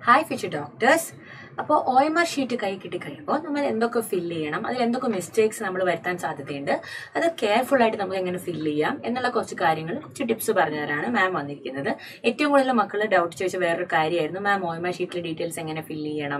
Hi future doctors. അപ്പോൾ OMR sheet കൈ കിട്ടി കഴിയുമ്പോൾ നമ്മൾ എന്തൊക്കെ ഫില്ല് ചെയ്യണം, അതിൽ എന്തൊക്കെ മിസ്റ്റേക്സ് നമ്മൾ വരുത്താൻ സാധ്യതയുണ്ട്, അത് കെയർഫുൾ ആയിട്ട് നമുക്ക് എങ്ങനെ ഫില്ല് ചെയ്യാം എന്നുള്ള കുറച്ച് കാര്യങ്ങൾ, കുറച്ച് ടിപ്സ് പറഞ്ഞു തരാനാണ് മാം വന്നിരിക്കുന്നത്. ഏറ്റവും കൂടുതൽ മക്കൾ ഡൗട്ട് ചോദിച്ച വേറൊരു കാര്യമായിരുന്നു, മാം OMR ഷീറ്റിലെ ഡീറ്റെയിൽസ് എങ്ങനെ ഫില്ല് ചെയ്യണം,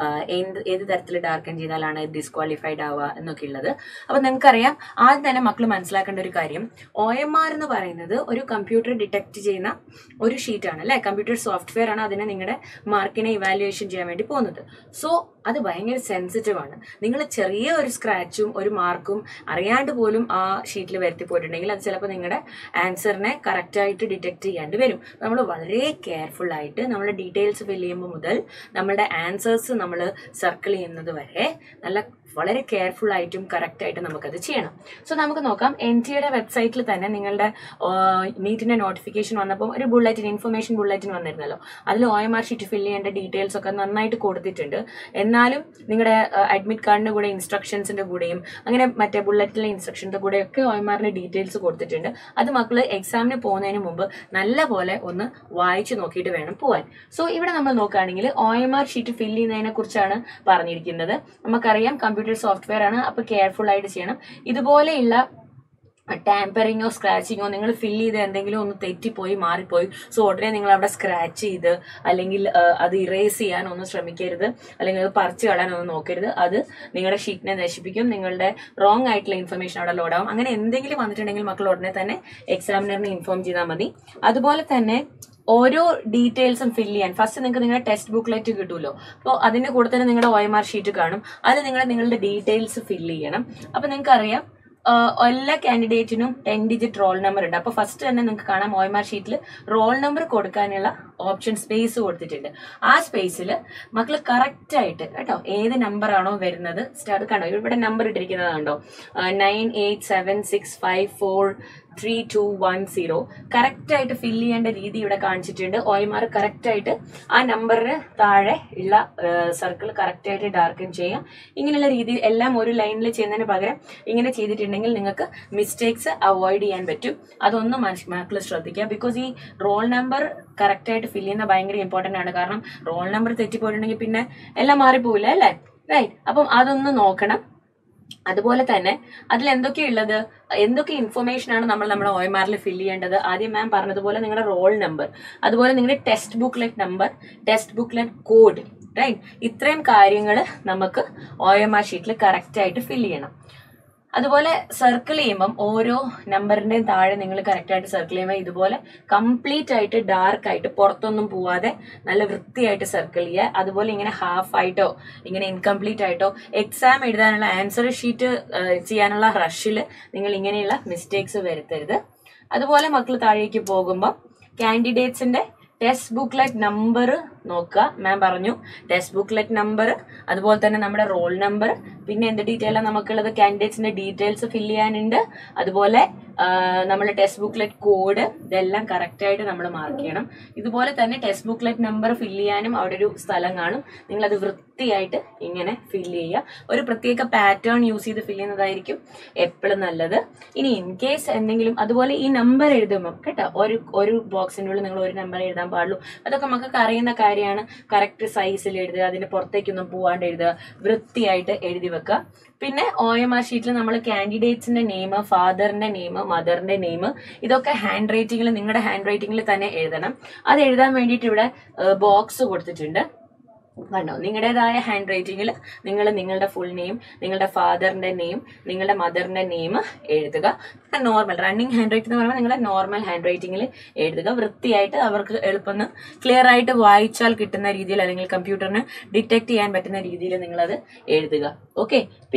ഏത് തരത്തിൽ ഡാർക്കൻ ചെയ്താലാണ് ഡിസ്ക്വാളിഫൈഡ് ആവുക എന്നൊക്കെ ഉള്ളത്. അപ്പോൾ നിങ്ങൾക്കറിയാം, ആദ്യം തന്നെ മക്കൾ മനസ്സിലാക്കേണ്ട ഒരു കാര്യം, OMR എന്ന് പറയുന്നത് ഒരു കമ്പ്യൂട്ടർ ഡിറ്റക്ട് ചെയ്യുന്ന ഒരു ഷീറ്റാണ് അല്ലേ, കമ്പ്യൂട്ടർ സോഫ്റ്റ്വെയർ ആണ് അതിനെ നിങ്ങളുടെ മാർക്കിനെ ഇവാലുവേഷൻ ചെയ്യാൻ വേണ്ടി പോകുന്നത്. സോ അത് ഭയങ്കര സെൻസിറ്റീവ് ആണ്. നിങ്ങൾ ചെറിയ ഒരു സ്ക്രാച്ചും ഒരു മാർക്കും അറിയാണ്ട് പോലും ആ ഷീറ്റിൽ വരുത്തി പോയിട്ടുണ്ടെങ്കിൽ അത് ചിലപ്പോൾ നിങ്ങളുടെ ആൻസറിനെ കറക്റ്റായിട്ട് ഡിറ്റക്ട് ചെയ്യാണ്ട് വരും. നമ്മൾ വളരെ കെയർഫുൾ ആയിട്ട് നമ്മുടെ ഡീറ്റെയിൽസ് ഫില്ല് ചെയ്യുമ്പോൾ മുതൽ നമ്മുടെ ആൻസേഴ്സ് നമ്മൾ സർക്കിൾ ചെയ്യുന്നത് വരെ വളരെ കെയർഫുൾ ആയിട്ടും കറക്റ്റ് ആയിട്ട് നമുക്കത് ചെയ്യണം. സോ നമുക്ക് നോക്കാം, NTയുടെ വെബ്സൈറ്റിൽ തന്നെ നിങ്ങളുടെ നീറ്റിന്റെ നോട്ടിഫിക്കേഷൻ വന്നപ്പോൾ ഒരു ബുള്ളറ്റിൻ, ഇൻഫർമേഷൻ ബുള്ളറ്റിൻ വന്നിരുന്നല്ലോ, അതിൽ OMR ഷീറ്റ് ഫില്ല് ചെയ്യേണ്ട ഡീറ്റെയിൽസ് ഒക്കെ നന്നായിട്ട് കൊടുത്തിട്ടുണ്ട്. എന്നാലും നിങ്ങളുടെ അഡ്മിറ്റ് കാർഡിന്റെ കൂടെ ഇൻസ്ട്രക്ഷൻസിന്റെ കൂടെയും അങ്ങനെ മറ്റേ ബുള്ളറ്റിലെ ഇൻസ്ട്രക്ഷന്റെ കൂടെയൊക്കെ OMRന്റെ ഡീറ്റെയിൽസ് കൊടുത്തിട്ടുണ്ട്. അത് മക്കൾ എക്സാമിന് പോകുന്നതിന് മുമ്പ് നല്ലപോലെ ഒന്ന് വായിച്ചു നോക്കിയിട്ട് വേണം പോവാൻ. സോ ഇവിടെ നമ്മൾ നോക്കുകയാണെങ്കിൽ OMR ഷീറ്റ് ഫില്ല് ചെയ്യുന്നതിനെ കുറിച്ചാണ് പറഞ്ഞിരിക്കുന്നത്. നമുക്കറിയാം കമ്പ്യൂട്ടർ സോഫ്റ്റ്വെയർ ആണ്, അപ്പൊ കെയർഫുൾ ആയിട്ട് ചെയ്യണം. ഇതുപോലെയുള്ള ടാമ്പറിങ്ങോ സ്ക്രാച്ചിങ്ങോ നിങ്ങൾ ഫില്ല് ചെയ്ത് എന്തെങ്കിലും ഒന്ന് തെറ്റിപ്പോയി മാറിപ്പോയി, സോ ഉടനെ നിങ്ങൾ അവിടെ സ്ക്രാച്ച് ചെയ്ത് അല്ലെങ്കിൽ അത് ഇറേസ് ചെയ്യാൻ ഒന്നും ശ്രമിക്കരുത്, അല്ലെങ്കിൽ അത് പറിച്ചു കളയാനൊന്നും നോക്കരുത്. അത് നിങ്ങളുടെ ഷീറ്റിനെ നശിപ്പിക്കും, നിങ്ങളുടെ റോങ് ആയിട്ടുള്ള ഇൻഫർമേഷൻ അവിടെ ലോഡാവും. അങ്ങനെ എന്തെങ്കിലും വന്നിട്ടുണ്ടെങ്കിൽ മക്കൾ ഉടനെ തന്നെ എക്സാമിനറിനെ ഇൻഫോം ചെയ്താൽ മതി. അതുപോലെ തന്നെ ഓരോ ഡീറ്റെയിൽസും ഫില്ല് ചെയ്യാൻ ഫസ്റ്റ് നിങ്ങൾക്ക് നിങ്ങളുടെ ടെക്സ്റ്റ് ബുക്ക്ലെറ്റ് കിട്ടുമല്ലോ, അപ്പോൾ അതിന്റെ കൂടെ തന്നെ നിങ്ങളുടെ OMR ഷീറ്റ് കാണും, അതിൽ നിങ്ങളുടെ ഡീറ്റെയിൽസ് ഫില്ല് ചെയ്യണം. അപ്പൊ നിങ്ങൾക്ക് അറിയാം, എല്ലാ കാൻഡിഡേറ്റിനും 10 ഡിജിറ്റ് റോൾ നമ്പർ ഉണ്ട്. അപ്പൊ ഫസ്റ്റ് തന്നെ നിങ്ങൾക്ക് കാണാം OMR ഷീറ്റിൽ റോൾ നമ്പർ കൊടുക്കാനുള്ള ഓപ്ഷൻ സ്പേസ് കൊടുത്തിട്ടുണ്ട്. ആ സ്പേസിൽ മക്കൾ കറക്റ്റ് ആയിട്ട് കേട്ടോ, ഏത് നമ്പർ ആണോ വരുന്നത് സ്റ്റാർട്ട് കണ്ടോ, ഇവിടെ നമ്പർ ഇട്ടിരിക്കുന്നത് കണ്ടോ, 9876543210 കറക്റ്റ് ആയിട്ട് ഫില്ല് ചെയ്യേണ്ട രീതി ഇവിടെ കാണിച്ചിട്ടുണ്ട്. OMR കറക്റ്റ് ആയിട്ട് ആ നമ്പറിന് താഴെ ഉള്ള സർക്കിൾ കറക്റ്റ് ആയിട്ട് ഡാർക്കൻ ചെയ്യാം. ഇങ്ങനെയുള്ള രീതിയിൽ എല്ലാം ഒരു ലൈനിൽ ചെയ്യുന്നതിന് പകരം ഇങ്ങനെ ചെയ്തിട്ടുണ്ടെങ്കിൽ നിങ്ങൾക്ക് മിസ്റ്റേക്സ് അവോയ്ഡ് ചെയ്യാൻ പറ്റും. അതൊന്നും മക്കൾ ശ്രദ്ധിക്കുക. ബിക്കോസ് ഈ റോൾ നമ്പർ കറക്റ്റ് ആയിട്ട് ഫില്ല് ചെയ്യുന്ന ഭയങ്കര ഇമ്പോർട്ടന്റ് ആണ്. കാരണം റോൾ നമ്പർ തെറ്റിപ്പോയിട്ടുണ്ടെങ്കിൽ പിന്നെ എല്ലാം മാറിപ്പോവില്ല അല്ലേ, റൈറ്റ്? അപ്പം അതൊന്ന് നോക്കണം. അതുപോലെ തന്നെ അതിൽ എന്തൊക്കെയുള്ളത്, എന്തൊക്കെ ഇൻഫർമേഷൻ ആണ് നമ്മുടെ OMRൽ ഫില്ല് ചെയ്യേണ്ടത്. ആദ്യം മാം പറഞ്ഞതുപോലെ നിങ്ങളുടെ റോൾ നമ്പർ, അതുപോലെ നിങ്ങളുടെ text booklet number, text booklet code, right? ഇത്രയും കാര്യങ്ങൾ നമുക്ക് OMR ഷീറ്റിൽ കറക്റ്റ് ആയിട്ട് ഫില്ല് ചെയ്യണം. അതുപോലെ സർക്കിൾ ചെയ്യുമ്പം ഓരോ നമ്പറിന്റെയും താഴെ നിങ്ങൾ കറക്റ്റ് ആയിട്ട് സർക്കിൾ ചെയ്യുമ്പോൾ ഇതുപോലെ കംപ്ലീറ്റ് ആയിട്ട് ഡാർക്ക് ആയിട്ട് പുറത്തൊന്നും പോവാതെ നല്ല വൃത്തിയായിട്ട് സർക്കിൾ ചെയ്യുക. അതുപോലെ ഇങ്ങനെ ഹാഫ് ആയിട്ടോ ഇങ്ങനെ ഇൻകംപ്ലീറ്റ് ആയിട്ടോ എക്സാം എഴുതാനുള്ള ആൻസർ ഷീറ്റ് ചെയ്യാനുള്ള റഷിൽ നിങ്ങൾ ഇങ്ങനെയുള്ള മിസ്റ്റേക്സ് വരുത്തരുത്. അതുപോലെ മക്കൾ താഴേക്ക് പോകുമ്പോൾ കാൻഡിഡേറ്റ്സിന്റെ ടെക്സ്റ്റ് ബുക്ക്ലെറ്റ് നമ്പർ നോക്കുക. മാം പറഞ്ഞു ടെക്സ്റ്റ് ബുക്ക്ലെറ്റ് നമ്പർ, അതുപോലെ തന്നെ നമ്മുടെ റോൾ നമ്പർ, പിന്നെ എന്ത് ഡീറ്റെയിൽ ആണ് നമുക്കുള്ളത്, കാൻഡിഡേറ്റ്സിന്റെ ഡീറ്റെയിൽസ് ഫില്ല് ചെയ്യാനുണ്ട്, അതുപോലെ നമ്മുടെ ടെക്സ്റ്റ് ബുക്ക്ലെറ്റ് കോഡ്, ഇതെല്ലാം കറക്റ്റ് ആയിട്ട് നമ്മൾ മാർക്ക് ചെയ്യണം. ഇതുപോലെ തന്നെ ടെക്സ്റ്റ് ബുക്ക്ലെറ്റ് നമ്പർ ഫില്ല് ചെയ്യാനും അവിടെ ഒരു സ്ഥലം കാണും, നിങ്ങളത് വൃത്തിയായിട്ട് ഇങ്ങനെ ഫില്ല് ചെയ്യുക. ഒരു പ്രത്യേക പാറ്റേൺ യൂസ് ചെയ്ത് ഫില്ല് ചെയ്യുന്നതായിരിക്കും എപ്പോഴും നല്ലത്. ഇനി ഇൻ കേസ് എന്തെങ്കിലും, അതുപോലെ ഈ നമ്പർ എഴുതുമ്പോൾ കേട്ടോ, ഒരു ബോക്സിൻ്റെ ഉള്ളിൽ നിങ്ങൾ ഒരു നമ്പർ എഴുതാൻ പാടുള്ളൂ. അതൊക്കെ നമുക്ക് അറിയുന്ന കാര്യമാണ്. കറക്റ്റ് സൈസിൽ എഴുതുക, അതിന്റെ പുറത്തേക്കൊന്നും പോവാണ്ട് എഴുതുക, വൃത്തിയായിട്ട് എഴുതി വെക്കുക. പിന്നെ OMR ഷീറ്റിൽ നമ്മൾ കാൻഡിഡേറ്റ്സിന്റെ നെയിം, ഫാദറിന്റെ നെയിം, മദറിന്റെ നെയിം, ഇതൊക്കെ ഹാൻഡ് റൈറ്റിംഗിൽ, നിങ്ങളുടെ ഹാൻഡ് റൈറ്റിംഗിൽ തന്നെ എഴുതണം. അത് എഴുതാൻ വേണ്ടിയിട്ട് ഇവിടെ ബോക്സ് കൊടുത്തിട്ടുണ്ട് കണ്ടോ. നിങ്ങളുടേതായ ഹാൻഡ് റൈറ്റിംഗിൽ നിങ്ങൾ നിങ്ങളുടെ ഫുൾ നെയിം, നിങ്ങളുടെ ഫാദറിന്റെ നെയിം, നിങ്ങളുടെ മദറിന്റെ നെയിം എഴുതുക. നോർമൽ റണ്ണിങ് ഹാൻഡ് റൈറ്റിംഗ് എന്ന് പറയുമ്പോൾ നിങ്ങളുടെ നോർമൽ ഹാൻഡ് റൈറ്റിംഗിൽ എഴുതുക. വൃത്തിയായിട്ട് അവർക്ക് എളുപ്പം ക്ലിയർ ആയിട്ട് വായിച്ചാൽ കിട്ടുന്ന രീതിയിൽ, അല്ലെങ്കിൽ കമ്പ്യൂട്ടറിന് ഡിറ്റക്ട് ചെയ്യാൻ പറ്റുന്ന രീതിയിൽ നിങ്ങളത് എഴുതുക. ഓക്കെ.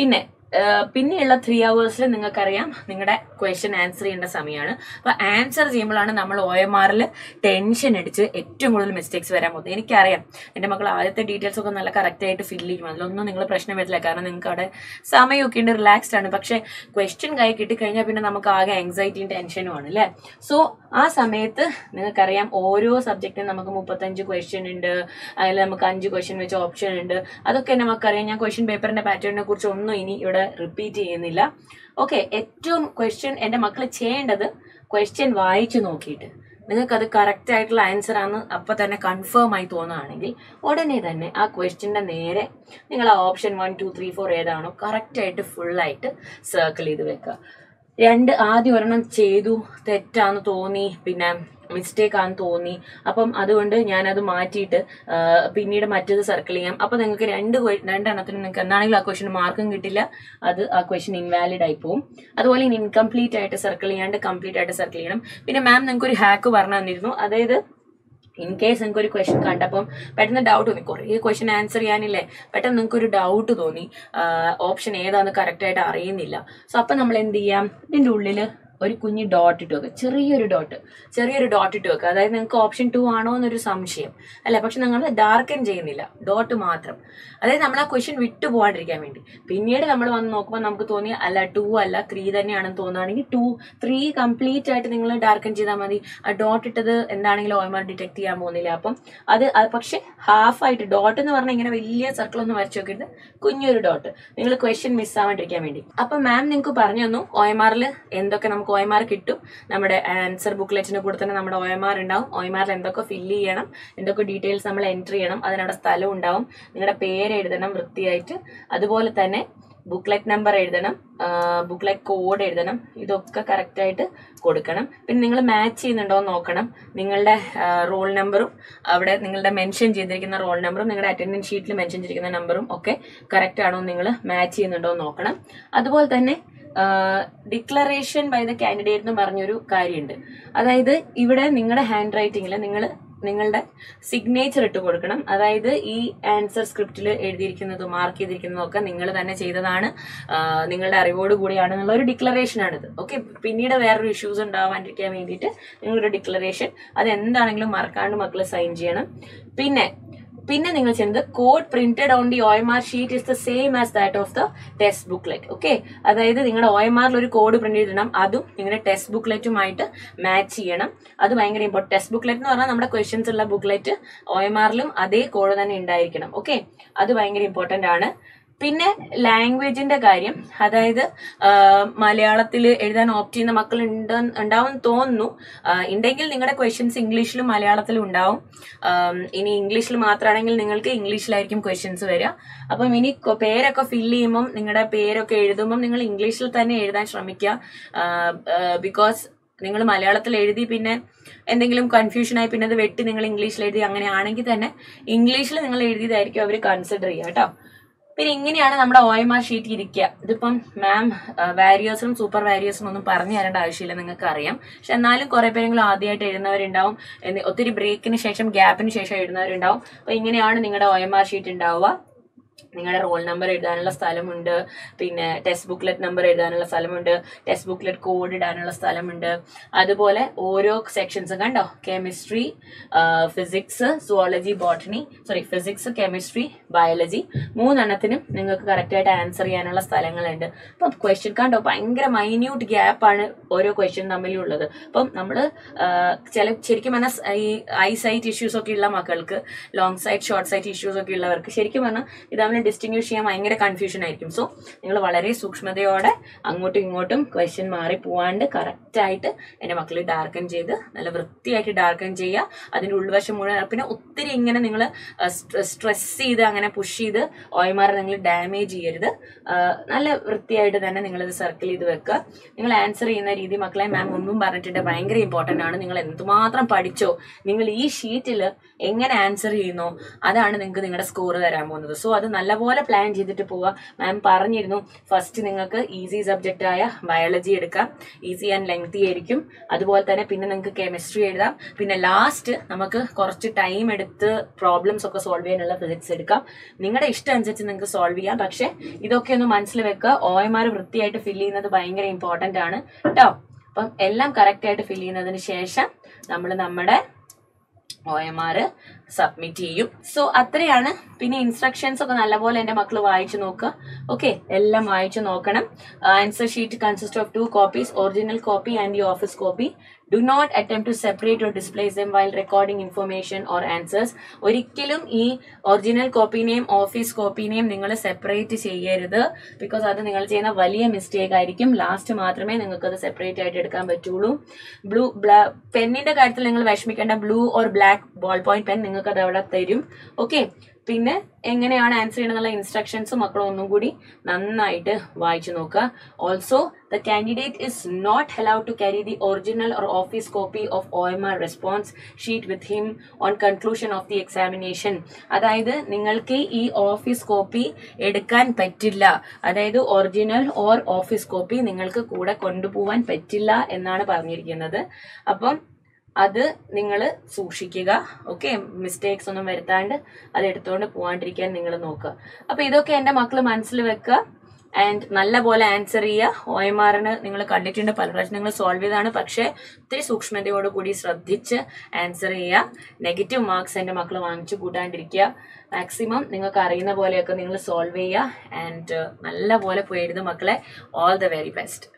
പിന്നെയുള്ള 3 hours നിങ്ങൾക്കറിയാം നിങ്ങളുടെ ക്വസ്റ്റ്യൻ ആൻസർ ചെയ്യേണ്ട സമയമാണ്. അപ്പൊ ആൻസർ ചെയ്യുമ്പോഴാണ് നമ്മൾ OMRൽ ടെൻഷൻ അടിച്ച് ഏറ്റവും കൂടുതൽ മിസ്റ്റേക്സ് വരാൻ പോകുന്നത്. എനിക്കറിയാം എന്റെ മക്കൾ ആദ്യത്തെ ഡീറ്റെയിൽസ് ഒക്കെ നല്ല കറക്റ്റ് ആയിട്ട് ഫില്ല് ചെയ്യും, അതിലൊന്നും നിങ്ങൾ പ്രശ്നം വരില്ല. കാരണം നിങ്ങൾക്ക് അവിടെ സമയമൊക്കെ ഉണ്ട്, റിലാക്സ്ഡ് ആണ്. പക്ഷെ ക്വസ്റ്റ്യൻ കൈ കിട്ടിക്കഴിഞ്ഞാൽ പിന്നെ നമുക്ക് ആകെ ആങ്സൈറ്റിയും ടെൻഷനും ആണ് അല്ലേ. സോ ആ സമയത്ത് നിങ്ങൾക്കറിയാം ഓരോ സബ്ജക്റ്റിനും നമുക്ക് 35 ക്വസ്റ്റ്യൻ ഉണ്ട്, അതിൽ നമുക്ക് 5 ക്വസ്റ്റ്യൻ വെച്ച് ഓപ്ഷൻ ഉണ്ട്. അതൊക്കെ നമുക്കറിയാം. ഞാൻ ക്വസ്റ്റ്യൻ പേപ്പറിന്റെ പാറ്റേണിനെ കുറിച്ച് ഒന്നും ഇനി ഇവിടെ റിപ്പീറ്റ് ചെയ്യുന്നില്ല. ഓക്കെ. ഏറ്റവും ക്വസ്റ്റ്യൻ എന്റെ മക്കൾ ചെയ്യേണ്ടത് ക്വസ്റ്റ്യൻ വായിച്ചു നോക്കിയിട്ട് നിങ്ങൾക്കത് കറക്റ്റ് ആയിട്ടുള്ള ആൻസർ ആണ് അപ്പൊ തന്നെ കൺഫേം ആയി തോന്നുകയാണെങ്കിൽ ഉടനെ തന്നെ ആ ക്വസ്റ്റ്യന്റെ നേരെ നിങ്ങൾ ആ ഓപ്ഷൻ 1 2 3 4 ഏതാണോ കറക്റ്റ് ആയിട്ട് ഫുൾ ആയിട്ട് സർക്കിൾ ചെയ്ത് വെക്കുക. ആദ്യം ഒരെണ്ണം ചെയ്തു, തെറ്റാന്ന് തോന്നി, പിന്നെ മിസ്റ്റേക്ക് ആണെന്ന് തോന്നി, അപ്പം അതുകൊണ്ട് ഞാനത് മാറ്റിയിട്ട് പിന്നീട് മറ്റേത് സർക്കിൾ ചെയ്യാം. അപ്പൊ നിങ്ങൾക്ക് രണ്ടെണ്ണത്തിന് നിങ്ങൾക്ക് എന്താണെങ്കിലും ആ ക്വസ്റ്റ്യൻ മാർക്കും കിട്ടില്ല, ആ ക്വസ്റ്റ്യൻ ഇൻവാലിഡ് ആയി പോകും. അതുപോലെ ഇനി ഇൻകംപ്ലീറ്റ് ആയിട്ട് സർക്കിൾ ചെയ്യാണ്ട് കംപ്ലീറ്റ് ആയിട്ട് സർക്കിൾ ചെയ്യണം. പിന്നെ മാം നിങ്ങൾക്ക് ഒരു ഹാക്ക് പറഞ്ഞു തന്നിരുന്നു. അതായത് ഇൻ കേസ് നിങ്ങൾക്ക് ഒരു ക്വസ്റ്റ്യൻ കണ്ടപ്പം പെട്ടെന്ന് ഡൗട്ട് തോന്നി, കുറേ ക്വസ്റ്റ്യൻ ആൻസർ ചെയ്യാനില്ലേ, പെട്ടെന്ന് നിങ്ങൾക്ക് ഒരു ഡൗട്ട് തോന്നി, ഓപ്ഷൻ ഏതാന്ന് കറക്റ്റ് ആയിട്ട് അറിയുന്നില്ല. സോ അപ്പൊ നമ്മൾ എന്ത് ചെയ്യാം, ഇതിന്റെ ഉള്ളില് ഒരു കുഞ്ഞ് ഡോട്ട് ഇട്ട് വെക്കുക, ചെറിയൊരു ഡോട്ട് ഇട്ട് വെക്കുക. അതായത് നിങ്ങൾക്ക് ഓപ്ഷൻ 2 ആണോ എന്നൊരു സംശയം അല്ല, പക്ഷെ നിങ്ങൾ ഡാർക്കൻ ചെയ്യുന്നില്ല, ഡോട്ട് മാത്രം. അതായത് നമ്മൾ ആ ക്വസ്റ്റ്യൻ വിട്ടു പോകാണ്ടിരിക്കാൻ വേണ്ടി. പിന്നീട് നമ്മൾ വന്ന് നോക്കുമ്പോൾ നമുക്ക് തോന്നി അല്ല 2 അല്ല 3 തന്നെയാണെന്ന് തോന്നുകയാണെങ്കിൽ 2 3 കംപ്ലീറ്റ് ആയിട്ട് നിങ്ങൾ ഡാർക്കൻ ചെയ്താൽ മതി. ആ ഡോട്ട് ഇട്ടത് എന്താണെങ്കിലും OMR ഡിറ്റക്ട് ചെയ്യാൻ പോകുന്നില്ല. അപ്പം അത് പക്ഷെ ഹാഫ് ആയിട്ട് ഡോട്ട് എന്ന് പറഞ്ഞാൽ ഇങ്ങനെ വലിയ സർക്കിൾ ഒന്നും വരച്ചു നോക്കരുത്, കുഞ്ഞൊരു ഡോട്ട്, നിങ്ങൾ ക്വസ്റ്റ്യൻ മിസ് ആവാണ്ടിരിക്കാൻ വേണ്ടി. അപ്പൊ മാം നിങ്ങൾക്ക് പറഞ്ഞു തന്നു OMR എന്തൊക്കെ നമുക്ക് OMR കിട്ടും. നമ്മുടെ ആൻസർ ബുക്ക്ലെറ്റിന്റെ കൂടെ തന്നെ നമ്മുടെ OMR ഉണ്ടാവും. OMR എന്തൊക്കെ ഫില്ല് ചെയ്യണം, എന്തൊക്കെ ഡീറ്റെയിൽസ് നമ്മൾ എൻറ്റർ ചെയ്യണം, അതിനവിടെ സ്ഥലം ഉണ്ടാവും, നിങ്ങളുടെ പേര് എഴുതണം വൃത്തിയായിട്ട്, അതുപോലെ തന്നെ ബുക്ക്ലെറ്റ് നമ്പർ എഴുതണം, ബുക്ക്ലെറ്റ് കോഡ് എഴുതണം, ഇതൊക്കെ കറക്റ്റ് ആയിട്ട് കൊടുക്കണം. പിന്നെ നിങ്ങൾ മാച്ച് ചെയ്യുന്നുണ്ടോ എന്ന് നോക്കണം. നിങ്ങളുടെ റോൾ നമ്പറും അവിടെ നിങ്ങളുടെ മെൻഷൻ ചെയ്തിരിക്കുന്ന റോൾ നമ്പറും നിങ്ങളുടെ അറ്റൻഡൻസ് ഷീറ്റിൽ മെൻഷൻ ചെയ്തിരിക്കുന്ന നമ്പറും ഒക്കെ കറക്റ്റ് ആണോ നിങ്ങൾ മാച്ച് ചെയ്യുന്നുണ്ടോ എന്ന് നോക്കണം. അതുപോലെ തന്നെ ഡിക്ലറേഷൻ ബൈ ദ കാൻഡിഡേറ്റ് എന്ന് പറഞ്ഞൊരു കാര്യമുണ്ട്. അതായത് ഇവിടെ നിങ്ങളുടെ ഹാൻഡ് റൈറ്റിംഗിൽ നിങ്ങളുടെ സിഗ്നേച്ചർ ഇട്ട് കൊടുക്കണം. അതായത് ഈ ആൻസർ സ്ക്രിപ്റ്റിൽ എഴുതിയിരിക്കുന്നതും മാർക്ക് ചെയ്തിരിക്കുന്നതും ഒക്കെ നിങ്ങൾ തന്നെ ചെയ്തതാണ്, നിങ്ങളുടെ അറിവോട് കൂടിയാണെന്നുള്ള ഒരു ഡിക്ലറേഷൻ ആണിത്. ഓക്കെ, പിന്നീട് വേറൊരു ഇഷ്യൂസ് ഉണ്ടാവാണ്ടിരിക്കാൻ വേണ്ടിയിട്ട് നിങ്ങളൊരു ഡിക്ലറേഷൻ അത് എന്താണെങ്കിലും മറക്കാണ്ട് മക്കൾ സൈൻ ചെയ്യണം. പിന്നെ നിങ്ങൾ ചെയ്യുന്നത് code printed on the OMR sheet is the same as that of the test booklet. Okay, അതായത് നിങ്ങളുടെ OMRൽ ഒരു കോഡ് പ്രിന്റ് ചെയ്തിടണം, അതും നിങ്ങളുടെ ടെസ്റ്റ് ബുക്ക്ലെറ്റുമായിട്ട് മാച്ച് ചെയ്യണം. അത് ഭയങ്കര ഇമ്പോർട്ടൻറ്റ്. ടെസ്റ്റ് ബുക്ക്ലെറ്റ് എന്ന് പറഞ്ഞാൽ നമ്മുടെ ക്വസ്റ്റ്യൻസ് ഉള്ള ബുക്ക്ലെറ്റ് OMRലും അതേ കോഡ് തന്നെ ഉണ്ടായിരിക്കണം. ഓക്കെ, അത് ഭയങ്കര ഇമ്പോർട്ടന്റ് ആണ്. പിന്നെ ലാംഗ്വേജിന്റെ കാര്യം, അതായത് മലയാളത്തിൽ എഴുതാൻ ഓപ്റ്റ് ചെയ്യുന്ന മക്കൾ ഉണ്ടാവും തോന്നുന്നു. ഉണ്ടെങ്കിൽ നിങ്ങളുടെ ക്വസ്റ്റ്യൻസ് ഇംഗ്ലീഷിലും മലയാളത്തിലും ഉണ്ടാവും. ഇനി ഇംഗ്ലീഷിൽ മാത്രമാണെങ്കിൽ നിങ്ങൾക്ക് ഇംഗ്ലീഷിലായിരിക്കും ക്വസ്റ്റ്യൻസ് വരിക. അപ്പം ഇനി പേരൊക്കെ ഫില്ല് ചെയ്യുമ്പം നിങ്ങളുടെ പേരൊക്കെ എഴുതുമ്പം നിങ്ങൾ ഇംഗ്ലീഷിൽ തന്നെ എഴുതാൻ ശ്രമിക്കുക. ബിക്കോസ് നിങ്ങൾ മലയാളത്തിൽ എഴുതി പിന്നെ എന്തെങ്കിലും കൺഫ്യൂഷനായി പിന്നെ അത് വെട്ടി നിങ്ങൾ ഇംഗ്ലീഷിൽ എഴുതി, അങ്ങനെയാണെങ്കിൽ തന്നെ ഇംഗ്ലീഷിൽ നിങ്ങൾ എഴുതിയതായിരിക്കും അവർ കൺസിഡർ ചെയ്യുക കേട്ടോ. പിന്നെ ഇങ്ങനെയാണ് നമ്മുടെ OMR ഷീറ്റ് ഇരിക്കുക. ഇതിപ്പം മാം വാരിയേഴ്സും സൂപ്പർ വാരിയേഴ്സും ഒന്നും പറഞ്ഞു തരേണ്ട ആവശ്യമില്ല, നിങ്ങൾക്ക് അറിയാം. പക്ഷെ എന്നാലും കുറെ പേരെങ്കിലും ആദ്യമായിട്ട് എഴുതുന്നവരുണ്ടാവും, ഒത്തിരി ബ്രേക്കിന് ശേഷം ഗ്യാപ്പിന് ശേഷം എഴുതുന്നവരുണ്ടാവും. അപ്പൊ ഇങ്ങനെയാണ് നിങ്ങളുടെ OMR ഷീറ്റ് ഉണ്ടാവുക. നിങ്ങളുടെ റോൾ നമ്പർ എഴുതാനുള്ള സ്ഥലമുണ്ട്, പിന്നെ ടെക്സ്റ്റ് ബുക്ക്ലെറ്റ് നമ്പർ എഴുതാനുള്ള സ്ഥലമുണ്ട്, ടെക്സ്റ്റ് ബുക്ക്ലെറ്റ് കോഡ് ഇടാനുള്ള സ്ഥലമുണ്ട്. അതുപോലെ ഓരോ സെക്ഷൻസും കണ്ടോ, chemistry, physics, zoology, botany, physics, chemistry, biology, മൂന്നെണ്ണത്തിനും നിങ്ങൾക്ക് കറക്റ്റായിട്ട് ആൻസർ ചെയ്യാനുള്ള സ്ഥലങ്ങളുണ്ട്. അപ്പം ക്വസ്റ്റ്യൻ കണ്ടോ, ഭയങ്കര മൈന്യൂട്ട് ഗ്യാപ്പാണ് ഓരോ ക്വസ്റ്റ്യൻ തമ്മിലുള്ളത്. അപ്പം നമ്മൾ ശരിക്കും പറഞ്ഞാൽ ഈ ഐ സൈറ്റ് ഇഷ്യൂസ് ഒക്കെ ഉള്ള മക്കൾക്ക്, long sight short sight issues ഒക്കെ ഉള്ളവർക്ക് ശരിക്കും പറഞ്ഞാൽ ഇത് തമ്മിൽ ഡിസ്റ്റിങ്വിഷ് ചെയ്യാൻ ഭയങ്കര കൺഫ്യൂഷൻ ആയിരിക്കും. സോ നിങ്ങൾ വളരെ സൂക്ഷ്മതയോടെ അങ്ങോട്ടും ഇങ്ങോട്ടും ക്വസ്റ്റ്യൻ മാറി പോവാണ്ട് കറക്റ്റായിട്ട് എൻ്റെ മക്കൾ ഡാർക്കൻ ചെയ്ത് നല്ല വൃത്തിയായിട്ട് ഡാർക്കൻ ചെയ്യുക. അതിൻ്റെ ഉൾവശം മുഴുവൻ, പിന്നെ ഒത്തിരി ഇങ്ങനെ നിങ്ങൾ സ്ട്രെസ് ചെയ്ത് അങ്ങനെ പുഷ് ചെയ്ത് OMR നിങ്ങൾ ഡാമേജ് ചെയ്യരുത്. നല്ല വൃത്തിയായിട്ട് തന്നെ നിങ്ങളിത് സർക്കിൾ ചെയ്ത് വെക്കുക. നിങ്ങൾ ആൻസർ ചെയ്യുന്ന രീതി മക്കളെ മാം മുൻപും പറഞ്ഞിട്ടുണ്ട്, ഭയങ്കര ഇമ്പോർട്ടൻ്റ് ആണ്. നിങ്ങൾ എന്തുമാത്രം പഠിച്ചോ, നിങ്ങൾ ഈ ഷീറ്റിൽ എങ്ങനെ ആൻസർ ചെയ്യുന്നോ അതാണ് നിങ്ങൾക്ക് നിങ്ങളുടെ സ്കോർ തരാൻ പോകുന്നത്. സോ അത് നല്ലപോലെ പ്ലാൻ ചെയ്തിട്ട് പോവുക. മാം പറഞ്ഞിരുന്നു, ഫസ്റ്റ് നിങ്ങൾക്ക് ഈസി സബ്ജക്റ്റ് ആയ ബയോളജി എടുക്കാം, ഈസി ആൻഡ് ലെങ്തി ആയിരിക്കും. അതുപോലെ തന്നെ പിന്നെ നിങ്ങൾക്ക് കെമിസ്ട്രി എഴുതാം. പിന്നെ ലാസ്റ്റ് നമുക്ക് കുറച്ച് ടൈം എടുത്ത് പ്രോബ്ലംസ് ഒക്കെ സോൾവ് ചെയ്യാനുള്ള ഫിസിക്സ് എടുക്കാം. നിങ്ങളുടെ ഇഷ്ടം അനുസരിച്ച് നിങ്ങൾക്ക് സോൾവ് ചെയ്യാം. പക്ഷെ ഇതൊക്കെ ഒന്ന് മനസ്സിൽ വെക്കുക. OMR വൃത്തിയായിട്ട് ഫില്ല് ചെയ്യുന്നത് ഭയങ്കര ഇമ്പോർട്ടന്റ് ആണ് കേട്ടോ. അപ്പം എല്ലാം കറക്റ്റ് ആയിട്ട് ഫില്ല് ചെയ്യുന്നതിന് ശേഷം നമ്മൾ നമ്മുടെ OMR സബ്മിറ്റ് ചെയ്യും. സോ അത്രയാണ്. പിന്നെ ഇൻസ്ട്രക്ഷൻസ് ഒക്കെ നല്ലപോലെ എന്റെ മക്കൾ വായിച്ചു നോക്കുക. ഓക്കെ, എല്ലാം വായിച്ചു നോക്കണം. Answer sheet consist of 2 copies, original copy and the office copy. Do not attempt to separate or displace them while recording information or answers. ഒരിക്കലും ഈ ഒറിജിനൽ കോപ്പിനെയും ഓഫീസ് കോപ്പിനെയും നിങ്ങൾ സെപ്പറേറ്റ് ചെയ്യരുത്. ബിക്കോസ് അത് നിങ്ങൾ ചെയ്യുന്ന വലിയ മിസ്റ്റേക്ക് ആയിരിക്കും. ലാസ്റ്റ് മാത്രമേ നിങ്ങൾക്ക് അത് സെപ്പറേറ്റ് ആയിട്ട് എടുക്കാൻ പറ്റുള്ളൂ. പെന്നിന്റെ കാര്യത്തിൽ നിങ്ങൾ വിഷമിക്കേണ്ട. Blue or black ball point pen നിങ്ങൾക്ക് അത് അവിടെ തരും. ഓക്കെ, പിന്നെ എങ്ങനെയാണ് ആൻസർ ചെയ്യണമെന്നുള്ള ഇൻസ്ട്രക്ഷൻസ് മക്കൾ ഒന്നും കൂടി നന്നായിട്ട് വായിച്ചു നോക്കുക. Also the candidate is not allowed to carry the original or office copy of OMR response sheet with him on conclusion of the examination. അതായത് നിങ്ങൾക്ക് ഈ ഓഫീസ് കോപ്പി എടുക്കാൻ പറ്റില്ല. അതായത് ഒറിജിനൽ ഓർ ഓഫീസ് കോപ്പി നിങ്ങൾക്ക് കൂടെ കൊണ്ടുപോകാൻ പറ്റില്ല എന്നാണ് പറഞ്ഞിരിക്കുന്നത്. അപ്പം അത് നിങ്ങൾ സൂക്ഷിക്കുക. ഓക്കെ, മിസ്റ്റേക്സ് ഒന്നും വരുത്താണ്ട് അത് എടുത്തുകൊണ്ട് പോകാണ്ടിരിക്കാൻ നിങ്ങൾ നോക്കുക. അപ്പൊ ഇതൊക്കെ എന്റെ മക്കൾ മനസ്സിൽ വെക്കുക. ആൻഡ് നല്ല പോലെ ആൻസർ ചെയ്യുക. OMRന് നിങ്ങൾ കണ്ടിട്ടുണ്ട്, പല പ്രാവശ്യം നിങ്ങൾ സോൾവ് ചെയ്താണ്. പക്ഷെ ഒത്തിരി സൂക്ഷ്മതയോട് കൂടി ശ്രദ്ധിച്ച് ആൻസർ ചെയ്യുക. നെഗറ്റീവ് മാർക്സ് എന്റെ മക്കൾ വാങ്ങിച്ചു കൂട്ടാണ്ടിരിക്കുക. മാക്സിമം നിങ്ങൾക്ക് അറിയുന്ന പോലെയൊക്കെ നിങ്ങൾ സോൾവ് ചെയ്യുക. ആൻഡ് നല്ല പോലെ പോയി എഴുതുക മക്കളെ. All the very best.